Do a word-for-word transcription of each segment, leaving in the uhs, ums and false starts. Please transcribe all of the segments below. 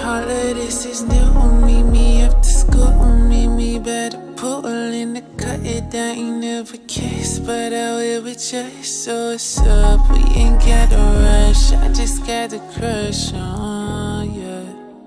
All of this is new. Meet me after school. Meet me by the pool in the cut it down. Ain't never kissed, but I will with you. So what's up? We ain't got a rush. I just got a crush on you.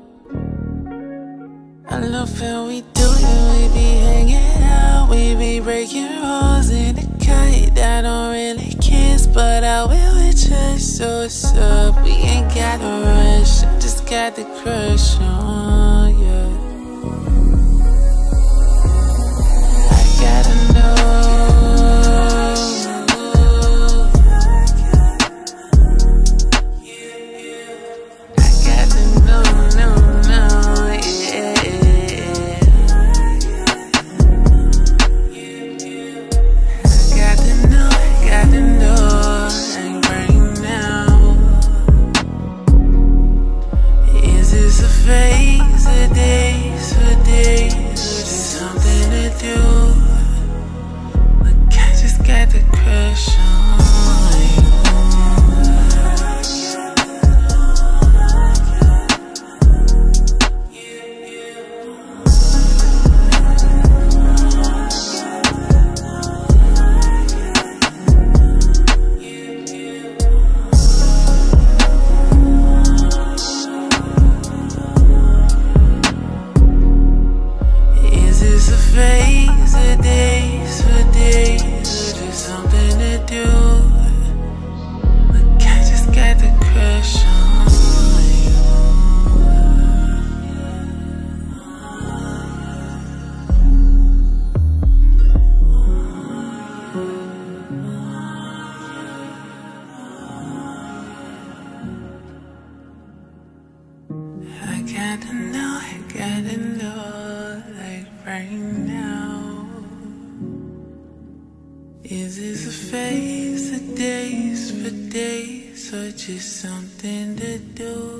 I love how we do it. We be hanging out. We be breaking rules in the cut. I don't really kiss, but I will with you. So what's up? We ain't got a rush. I just got the crush on you. I gotta know. I gotta know, no, no, yeah. I gotta know, I gotta know, like right now. Is this a phase, a days, for days, or just something to do? Look, I just got the crush on you. Is this a phase, a days, for days, or just something to do? Look, I just got the crush on you. I gotta know, I gotta know, like right now. Is this a phase, a days, for days, or just something to do?